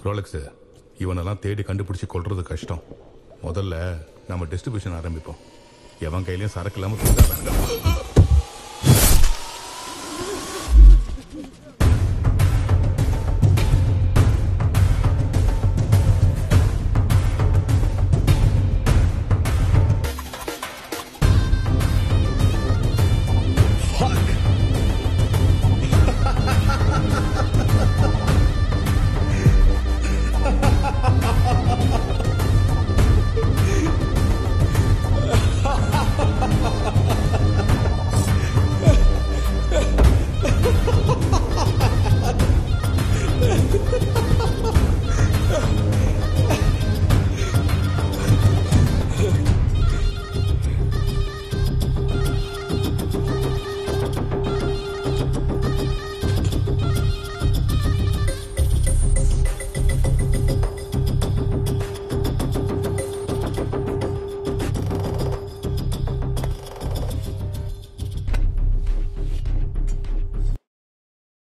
Rolex இவனெல்லாம் தேடி கண்டுபிடிச்சி கொள்றது கஷ்டம். முதல்ல நம்ம டிஸ்ட்ரிபியூஷன் ஆரம்பிப்போம். எவன் கையிலையும் சரக்கு இல்லாமல்